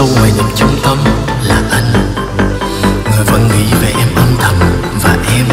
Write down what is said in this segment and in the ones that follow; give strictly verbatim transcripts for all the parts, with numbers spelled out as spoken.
sâu hoài niệm trong tâm là anh, người vẫn nghĩ về em âm thầm. Và em,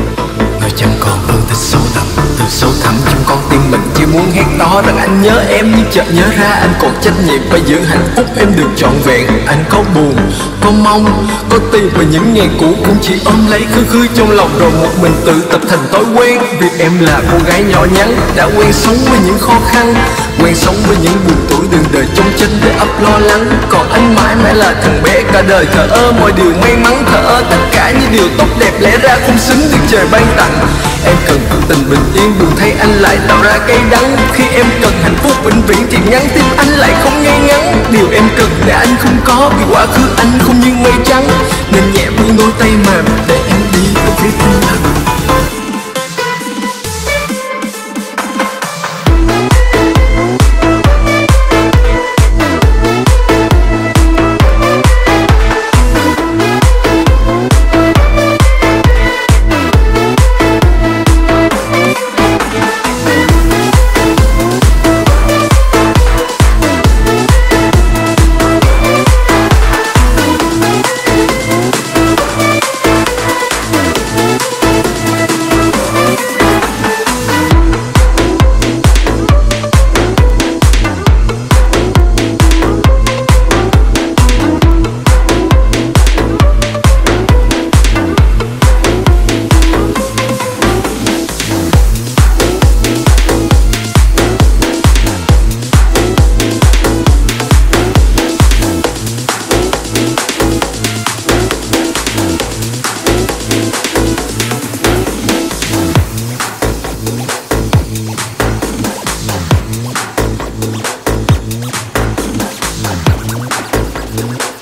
người chẳng còn vương từ sâu thẳm, từ sâu thẳm trong con tim mình chỉ muốn hét to rằng anh nhớ em. Nhưng chợt nhớ ra anh còn trách nhiệm phải giữ hạnh phúc em được trọn vẹn. Anh có buồn, có mong, có tìm về những ngày cũ cũng chỉ ôm lấy khư khư trong lòng, rồi một mình tự tập thành thói quen. Vì em là cô gái nhỏ nhắn đã quen sống với những khó khăn, quen sống với những buồn tuổi đường đời trong tranh để ấp lo lắng. Còn anh mãi mãi là thằng bé cả đời thờ ơ mọi điều may mắn, thờ ơ tất cả những điều tốt đẹp lẽ ra không xứng được trời ban tặng. Em cần tình bình yên, buồn thấy anh lại tạo ra cay đắng. Khi em cần hạnh phúc vĩnh viễn thì nhắn tin anh lại không ngay ngắn. Điều em cần để anh không có, vì quá khứ anh không như mây trắng, nên nhẹ buông đôi tay mềm để em đi về phía tinh thần. We'll be right back.